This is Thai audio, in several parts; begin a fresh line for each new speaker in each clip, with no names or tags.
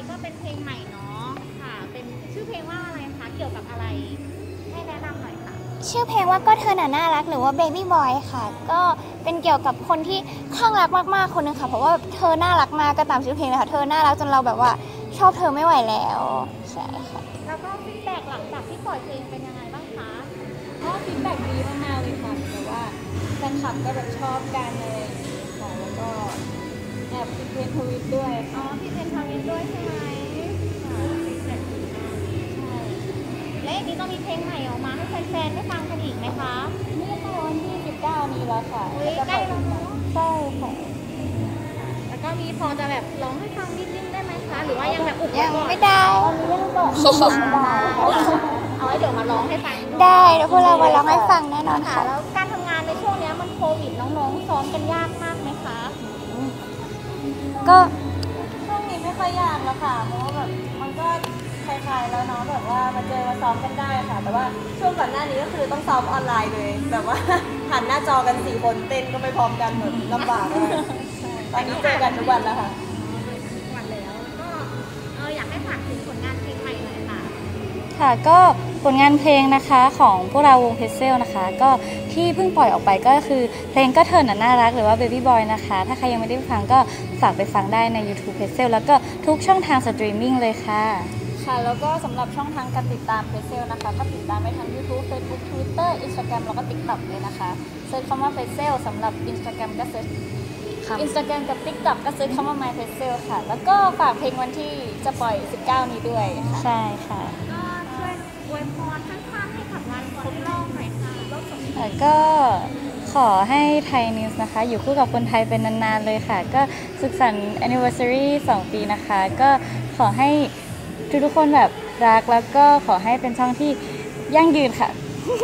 ก็เป็นเพลงใหม่เนาะค่ะเป็นชื่อเพลงว่าอะไรคะเกี่ยวกับอะไรให้แนะนำหน่อยค่ะ
ชื่อเพลงว่าก็เธอน่ารักหรือว่า Baby Boy ค่ะก็เป็นเกี่ยวกับคนที่คลั่งรักมากๆคนนึงค่ะเพราะว่าเธอน่ารักมากก็ตามชื่อเพลงเลยค่ะเธอน่ารักจนเราแบบว่าชอบเธอไม่ไหวแล้วใช่ค่ะ
แล้วก็ฟีดแบ็กหลังจากที่ปล่อยเพลงเป็นยังไงบ้างคะ
ก็ฟีดแบ็กดีมากๆเลยค่ะแต่ว่าแฟนคลับก็แบบชอบกันอะไรอย่างนี้ค่ะแล้วก็แอบติดเทรนด์ทวิตด้วย
อ๋อพี่เป็นทาวินด้วยใช่ไหมค่ะฟีดแบ็กดีมาก
ใช่
และอย่างนี้จะมีเพลงใหม่ออกมาให้แฟนๆได้ฟังกันอีกไหมคะ
นี่ค่ะวันที่19นี้แล้วค่ะ
อุ๊ยใกล้แล้วเนอะ
ใช่ค่ะ
แล้วก็มีพอจะแบบร้องให้ฟังนิดนึงได้ไหมคะหรือว่ายังแบบอุบไว้
ยัง
ก่อน
ไม่ได้
ตอนนี้ยังบอกไม่ได้ค่ะ
เอาไว้เดี๋ยวมาร้องให้ฟัง
ได้เดี๋ยวพวกเรามาร้องให้ฟังแน่นอน
ค่ะ
ค่ะ
แล้วการทำงานในช่วงนี้มันโควิดน้องๆซ้อมกันยากมากไหมคะ
ก็
ช่วงนี้ไม่ค่อยยากแล้วค่ะเพราะว่าแบบมันก็คล้ายๆแล้วเนาะแบบว่ามาเจอมาซ้อมกันได้ค่ะแต่ว่าช่วงก่อนหน้านี้ก็คือต้องซ้อมออนไลน์เลยแบบว่าหันหน้าจอกัน4 คนเต้นก็ไม่พร้อมกันแบบลำบากมากตอนนี้เจอกันทุกวันแล้วค่ะ
วันแล้วก็อยากให้ฝากถึงผลงานเพลงใหม่หน่อยค่ะ
ค่ะก็ผลงานเพลงนะคะของพวกเราวงเพเซลนะคะก็ที่เพิ่งปล่อยออกไปก็คือเพลงก็เธอน่ารักหรือว่า Baby Boy นะคะถ้าใครยังไม่ได้ฟังก็ฝากไปฟังได้ใน YouTube เพเซลแล้วก็ทุกช่องทางสตรีมมิ่งเลยค่ะ
ค่ะแล้วก็สำหรับช่องทางการติดตามเพเซลนะคะก็ติดตามได้ทั้ง YouTube Facebook Twitter Instagram แล้วก็ TikTok เลยนะคะเซิร์ชคำว่าเพเซลสำหรับ Instagram ก็เซิร์ชInstagram กับ TikTok ก็เซิร์ชคำว่า My p e c e l ค่ะแล้วก็ฝากเพลงวันที่จะปล่อย19นี้ด้วยค่ะ
ใช่ค่ะ
ก็ช่วยอวยพรสั้นๆให้กับงานครบรอบหน่อยค่ะรอบสม
แล้วก็ขอให้ไทยนิวส์นะคะอยู่คู่กับคนไทยเป็นนานๆเลยค่ะก็สุขสันต์ anniversary 2 ปีนะคะก็ขอให้ทุกๆคนแบบรักแล้วก็ขอให้เป็นช่องที่ยั่งยืนค่ะ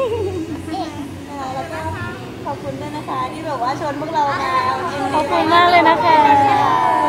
แล้วก็ขอบคุณด้วยนะคะที่แบบว่าชวนพวกเรามา
ขอบคุณมากเลยนะคะ